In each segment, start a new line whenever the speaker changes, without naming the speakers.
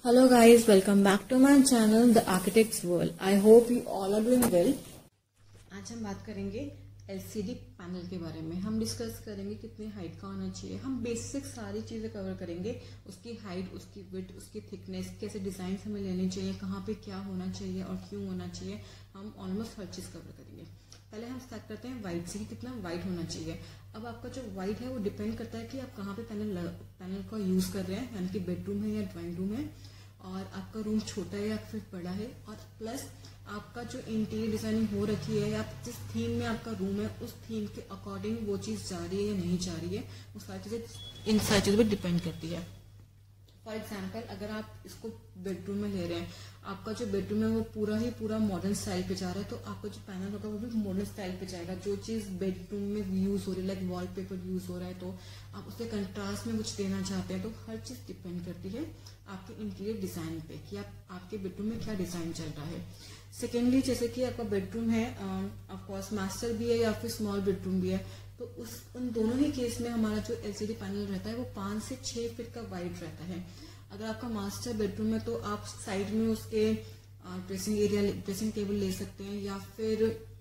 Hello guys, welcome back to my channel The Architect's World. I hope you all are doing well. आज हम बात करेंगे LCD panel के बारे में। हम डिस्कस करेंगे कितनी हाइट का होना चाहिए। हम बेसिक सारी चीज़ें कवर करेंगे, उसकी हाइट, उसकी विड्थ, उसकी थिकनेस, कैसे डिज़ाइन हमें लेने चाहिए, कहाँ पे क्या होना चाहिए और क्यों होना चाहिए। हम ऑलमोस्ट हर चीज़ कवर करेंगे। पहले हम स्टार्ट करते हैं वाइड से कि कितना वाइड होना चाहिए। अब आपका जो वाइड है वो डिपेंड करता है कि आप कहाँ पे पैनल का यूज़ कर रहे हैं, यानी कि बेडरूम है या ड्राइंग रूम है, और आपका रूम छोटा है या फिर बड़ा है, और प्लस आपका जो इंटीरियर डिजाइनिंग हो रखी है या जिस थीम में आपका रूम है उस थीम के अकॉर्डिंग वो चीज़ जा रही है या नहीं जा रही है, वो सारी चीज़ें इन सारी चीज़ों पर डिपेंड करती है। फॉर एग्जाम्पल, अगर आप इसको बेडरूम में ले रहे हैं, आपका जो बेडरूम है वो पूरा ही पूरा मॉडर्न स्टाइल पे जा रहा है, तो आपका जो पैनल होगा वो भी मॉडर्न स्टाइल पे जाएगा। जो चीज़ बेडरूम में यूज़ हो रही है, लाइक वॉलपेपर यूज़ हो रहा है, तो आप उसके कंट्रास्ट में कुछ देना चाहते हैं, तो हर चीज़ डिपेंड करती है आपके इंटीरियर डिज़ाइन पे कि आपके बेडरूम में क्या डिज़ाइन चल रहा है। सेकेंडली, जैसे कि आपका बेडरूम है, ऑफकोर्स मास्टर भी है या फिर स्मॉल बेडरूम भी है, तो उन दोनों ही केस में हमारा जो LCD पैनल रहता है वो 5 से 6 फीट का वाइड रहता है। अगर आपका मास्टर बेडरूम है तो आप साइड में उसके ड्रेसिंग टेबल ले सकते हैं या फिर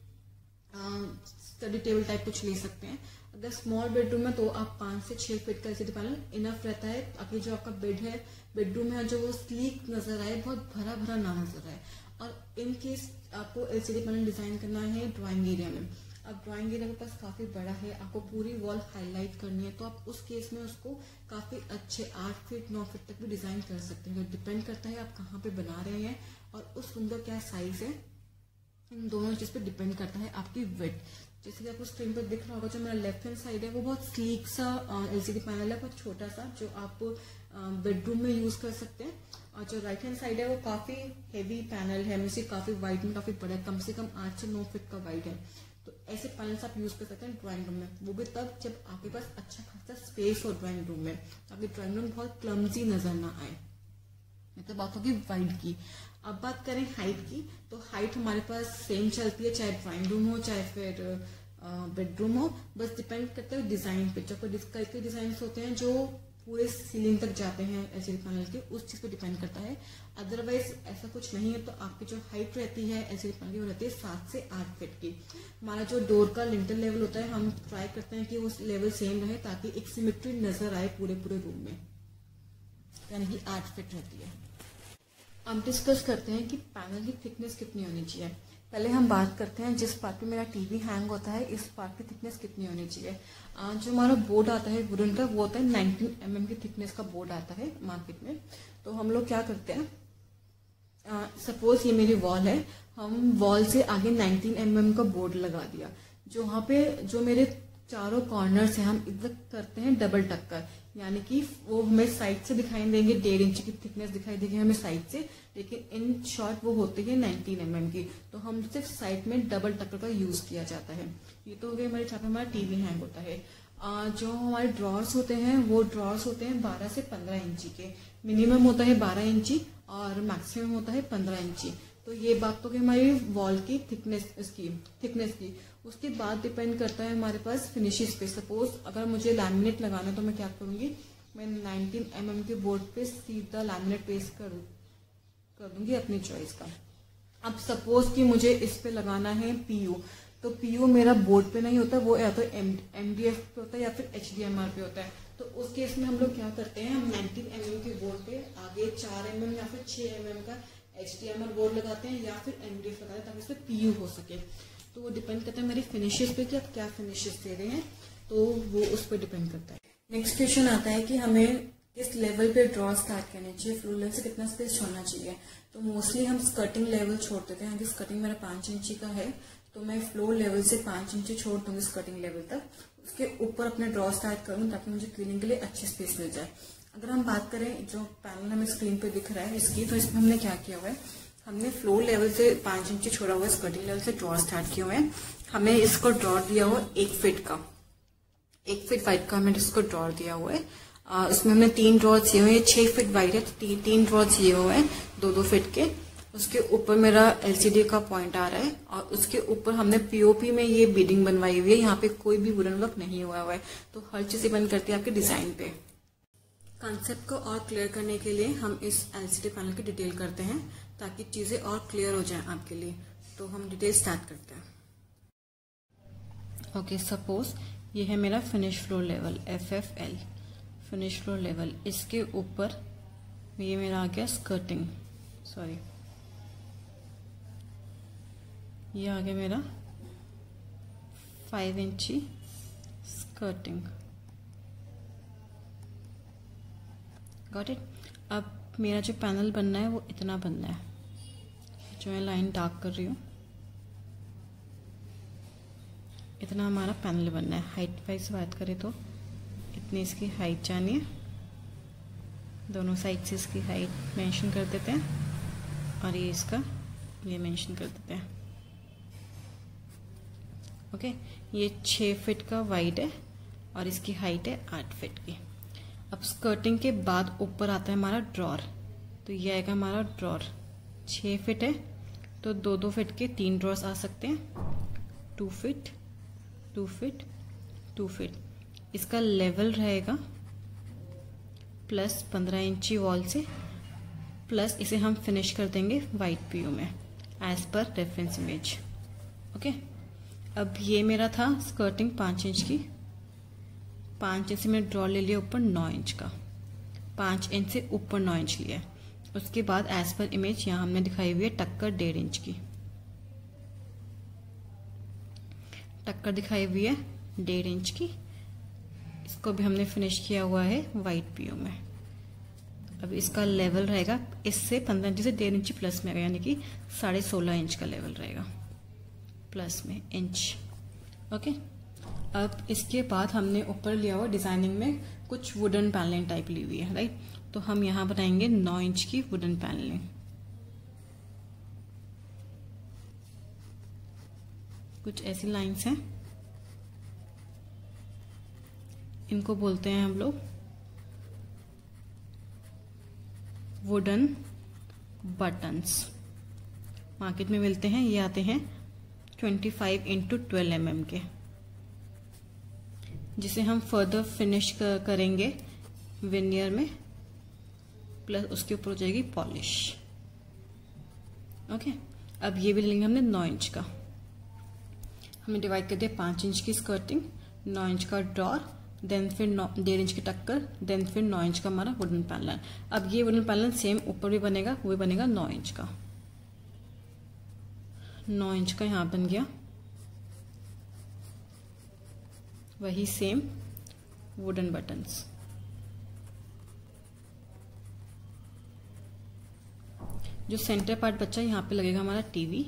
स्टडी टेबल टाइप कुछ ले सकते हैं। अगर स्मॉल बेडरूम है तो आप 5 से 6 फीट का LCD पैनल इनफ रहता है, ताकि जो आपका बेडरूम है जो वो स्लीक नजर आए, बहुत भरा भरा ना नजर आए। और इन केस आपको LCD पैनल डिजाइन करना है ड्राइंग एरिया में, अब ड्राइंग एरिया के पास काफी बड़ा है, आपको पूरी वॉल हाईलाइट करनी है, तो आप उस केस में उसको काफी अच्छे 8 फीट 9 फीट तक भी डिजाइन कर सकते हैं। तो डिपेंड करता है आप कहाँ पे बना रहे हैं और उस सुंदर क्या साइज है, इन दोनों चीज पे डिपेंड करता है आपकी विड्थ। जैसे कि आपको स्क्रीन पर दिख रहा होगा, जो मेरा लेफ्ट हैंड साइड है वो बहुत स्लीक सा LCD पैनल है, बहुत छोटा सा, जो आप बेडरूम में यूज कर सकते हैं। और जो राइट हैंड साइड है वो काफी हेवी पैनल है, मुझे काफी वाइड में काफी बड़ा है, कम से कम 8 से 9 फीट का वाइड है। तो ऐसे पैनल्स आप यूज कर सकते हैं ड्राइंग रूम में, वो भी तब जब आपके पास अच्छा खासा स्पेस हो ड्राइंग रूम में, ताकि ड्राइंग रूम बहुत क्लमजी नजर ना आए। मतलब बात होगी वाइड की। अब बात करें हाइट की, तो हाइट हमारे पास सेम चलती है, चाहे ड्राइंग रूम हो चाहे फिर बेडरूम हो, बस डिपेंड करता है डिजाइन पे। जो कई डिजाइन होते हैं जो पूरे सीलिंग तक जाते हैं LCD पैनल के, उस चीज पे डिपेंड करता है। अदरवाइज ऐसा कुछ नहीं है, तो आपकी जो हाइट रहती है LCD पैनल की वो रहती है 7 से 8 फीट की। हमारा जो डोर का लिंटर लेवल होता है, हम ट्राई करते हैं कि वो लेवल सेम रहे, ताकि एक सिमेट्री नजर आए पूरे रूम में, यानी कि 8 फीट रहती है। अब डिस्कस करते हैं कि पैनल की थिकनेस कितनी होनी चाहिए। पहले हम बात करते हैं जिस पार्ट पे मेरा टीवी हैंग होता है, इस पार्ट की थिकनेस कितनी होनी चाहिए। जो हमारा बोर्ड आता है वुडन का, वो होता है 19 mm की थिकनेस का बोर्ड आता है मार्केट में। तो हम लोग क्या करते हैं, सपोज ये मेरी वॉल है, हम वॉल से आगे 19 mm का बोर्ड लगा दिया, जो वहां पे जो मेरे चारों कॉर्नर्स हैं हम इधर करते हैं डबल टक्कर, यानी कि वो हमें साइड से दिखाई देंगे, 1.5 इंच की थिकनेस दिखाई देगी हमें साइड से, लेकिन इन शॉर्ट वो होती है 19 mm की, तो हम सिर्फ साइड में डबल टक्कर का यूज किया जाता है। ये तो हो गया हमारे जहाँ पे हमारा टीवी हैंग होता है। जो हमारे ड्रॉर्स होते हैं वो ड्रॉर्स होते हैं 12 से 15 इंची के, मिनिमम होता है 12 इंची और मैक्सिमम होता है 15 इंची। तो ये बात तो कि हमारी वॉल की थिकनेस की। उसके बाद डिपेंड करता है हमारे पास फिनिशेस पे। सपोज अगर मुझे लैमिनेट लगाना है तो मैं क्या करूंगी, मैं 19 mm के बोर्ड पे सीधा लैमिनेट पेस्ट कर दूंगी अपनी चॉइस का। अब सपोज कि मुझे इस पे लगाना है PU, तो PU मेरा बोर्ड पे नहीं होता, वो या तो MDF पे होता है या फिर HDMR पे होता है। तो उस केस में हम लोग क्या करते हैं, हम 19 mm के बोर्ड पे आगे 4 mm या फिर 6 mm का HDMR बोर्ड लगाते हैं या फिर MDF लगाते हैं, ताकि इसमें PU हो सके। तो वो डिपेंड करता है मेरी फिनिशेस पे कि आप क्या फिनिशेस दे रहे हैं, तो वो उस पर डिपेंड करता है। नेक्स्ट क्वेश्चन आता है कि हमें किस लेवल पे ड्रॉ स्टार्ट करनी चाहिए, फ्लोर लेवल से कितना स्पेस छोड़ना चाहिए। तो मोस्टली हम स्कर्टिंग लेवल छोड़ देते हैं। अगर स्कर्टिंग मेरा 5 इंची का है तो मैं फ्लोर लेवल से 5 इंची छोड़ दूंगी स्कर्टिंग लेवल तक, उसके ऊपर अपने ड्रॉ स्टार्ट करूँ ताकि मुझे क्लीनिंग के लिए अच्छी स्पेस मिल जाए। अगर हम बात करें जो पैनल हमें स्क्रीन पे दिख रहा है इसकी, तो इसमें हमने क्या किया हुआ है, हमने फ्लोर लेवल से 5 इंची छोड़ा हुआ है, स्कर्टिंग लेवल से ड्रॉ स्टार्ट किया हुआ है। हमें इसको ड्रॉ दिया हुआ 1 फीट का, 1 फीट वाइड का हमें इसको ड्रॉ दिया हुआ है। इसमें हमने 3 ड्रॉ दिए हुए हैं, 6 फीट वाइड है तो 3 ड्रॉ दिए हुए हैं 2-2 फीट के। उसके ऊपर मेरा LCD का पॉइंट आ रहा है और उसके ऊपर हमने POP में ये बीडिंग बनवाई हुई है, यहाँ पे कोई भी वुडन वर्क नहीं हुआ है। तो हर चीज डिपेंड करती है आपके डिजाइन पे। कॉन्सेप्ट को और क्लियर करने के लिए हम इस एलसीडी पैनल की डिटेल करते हैं ताकि चीजें और क्लियर हो जाएं आपके लिए। तो हम डिटेल स्टार्ट करते हैं। ओके, सपोज ये है मेरा finish floor level FFL, finish floor level. इसके ऊपर ये मेरा आ गया स्कर्टिंग, सॉरी ये आ गया मेरा 5 इंची स्कर्टिंग। Got it. अब मेरा जो पैनल बनना है वो इतना बनना है, जो मैं लाइन डार्क कर रही हूँ, इतना हमारा पैनल बनना है। हाइट वाइज बात करें तो इतनी इसकी हाइट जानिए, दोनों साइड से इसकी हाइट मेंशन कर देते हैं और ये इसका ये मेंशन कर देते हैं। ओके, ये 6 फीट का वाइड है और इसकी हाइट है 8 फीट की। अब स्कर्टिंग के बाद ऊपर आता है हमारा ड्रॉर, तो ये आएगा हमारा ड्रॉर। 6 फीट है तो 2-2 फीट के 3 ड्रॉर्स आ सकते हैं, 2 फीट 2 फीट 2 फीट। इसका लेवल रहेगा प्लस 15 इंची वॉल से, प्लस इसे हम फिनिश कर देंगे वाइट PU में एज पर रेफरेंस इमेज। ओके, अब ये मेरा था स्कर्टिंग 5 इंच की, 5 इंच से मैंने ड्रॉ ले लिया ऊपर 9 इंच का, 5 इंच से ऊपर 9 इंच लिया है। उसके बाद एज पर इमेज यहाँ हमने दिखाई हुई है टक्कर 1.5 इंच की, टक्कर दिखाई हुई है 1.5 इंच की। इसको भी हमने फिनिश किया हुआ है वाइट PU में। अब इसका लेवल रहेगा इससे 15 इंच से 1.5 इंच प्लस में, यानी कि 16.5 इंच का लेवल रहेगा प्लस में इंच। ओके, अब इसके बाद हमने ऊपर लिया हुआ डिजाइनिंग में कुछ वुडन पैनलिंग टाइप ली हुई है, राइट। तो हम यहां बनाएंगे 9 इंच की वुडन पैनलिंग। कुछ ऐसी लाइंस हैं, इनको बोलते हैं हम लोग वुडन बटन्स। मार्केट में मिलते हैं, ये आते हैं 25 × 12 mm के, जिसे हम फर्दर फिनिश करेंगे विनियर में, प्लस उसके ऊपर हो जाएगी पॉलिश। ओके, अब ये भी लेंगे हमने 9 इंच का। हमने डिवाइड कर दिया 5 इंच की स्कर्टिंग, 9 इंच का ड्रॉर, देन फिर 1.5 इंच की टक्कर, देन फिर 9 इंच का हमारा वुडन पैनल। अब ये वुडन पैनल सेम ऊपर भी बनेगा, वो भी बनेगा 9 इंच का। 9 इंच का यहाँ बन गया, वही सेम वुडन बटन्स। जो सेंटर पार्ट बचा यहाँ पे लगेगा हमारा टीवी।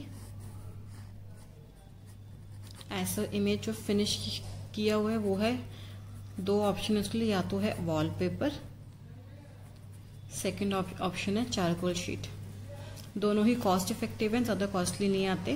ऐसा इमेज जो फिनिश किया हुआ है वो है, 2 ऑप्शन है उसके लिए, या तो है वॉलपेपर, सेकंड ऑप्शन है चारकोल शीट। दोनों ही कॉस्ट इफेक्टिव हैं, ज्यादा कॉस्टली नहीं आते।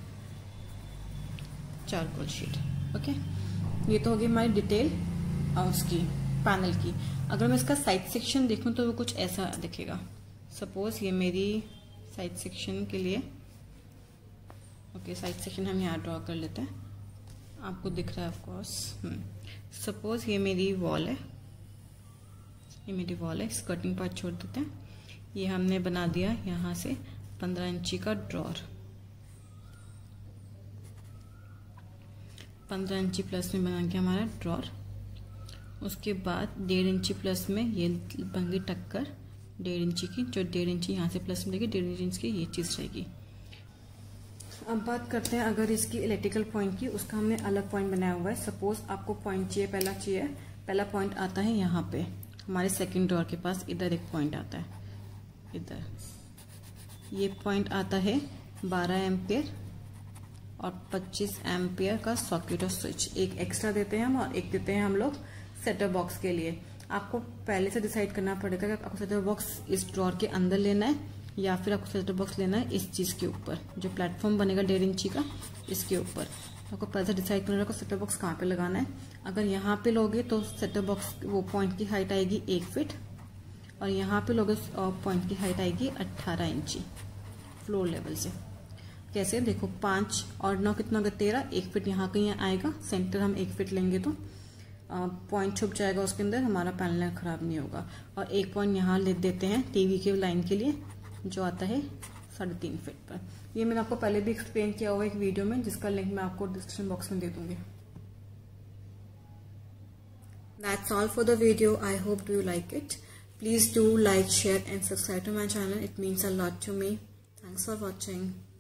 Charcoal sheet. ओके, ये तो होगी हमारी डिटेल उसकी पैनल की। अगर मैं इसका साइड सेक्शन देखूं तो वो कुछ ऐसा दिखेगा। सपोज ये मेरी साइड सेक्शन के लिए, ओके साइड सेक्शन हम यहाँ ड्रॉ कर लेते हैं, आपको दिख रहा है ऑफ कोर्स। सपोज ये मेरी वॉल है, ये मेरी वॉल है, स्कर्टिंग पार्ट छोड़ देते हैं। ये हमने बना दिया यहाँ से 15 इंची का ड्रॉर, 15 इंची प्लस में बना गया हमारा ड्रॉर। उसके बाद 1.5 इंची प्लस में ये बन गई टक्कर 1.5 इंची की, जो 1.5 इंची यहाँ से प्लस में देगी, 1.5 इंच की ये चीज रहेगी। अब बात करते हैं अगर इसकी इलेक्ट्रिकल पॉइंट की, उसका हमने अलग पॉइंट बनाया हुआ है। सपोज आपको पॉइंट चाहिए, पहला पॉइंट आता है यहाँ पे हमारे सेकंड ड्रॉर के पास, इधर एक पॉइंट आता है, इधर ये पॉइंट आता है 12 एम्पियर और 25 एम्पियर का सॉकेट और स्विच। एक एक्स्ट्रा देते हैं हम और एक देते हैं हम लोग सेटअप बॉक्स के लिए। आपको पहले से डिसाइड करना पड़ेगा कि आपको सेटअप बॉक्स इस ड्रॉर के अंदर लेना है या फिर आपको सेटअप बॉक्स लेना है इस चीज के ऊपर, जो प्लेटफॉर्म बनेगा 1.5 इंची का, इसके ऊपर। आपको पहले से डिसाइड करना होगा सेटअप बॉक्स कहाँ पे लगाना है। अगर यहाँ पे लोगे तो सेटअप बॉक्स वो पॉइंट की हाइट आएगी 1 फीट और यहाँ पे लोगे पॉइंट की हाइट आएगी 18 इंची फ्लोर लेवल से। कैसे देखो 5 और 9 कितना होगा 13, 1 फीट यहाँ कहीं आएगा, सेंटर हम 1 फीट लेंगे तो पॉइंट छुप जाएगा उसके अंदर, हमारा पैनल खराब नहीं होगा। और एक पॉइंट यहाँ ले देते हैं टीवी के लाइन के लिए जो आता है 3.5 फीट पर। ये मैंने आपको पहले भी एक्सप्लेन किया हुआ एक वीडियो में, जिसका लिंक मैं आपको डिस्क्रिप्शन बॉक्स में दे दूंगी। That's all for the video. I hope you like it. Please do like, share and subscribe to my channel. It means a lot to me. Thanks for watching.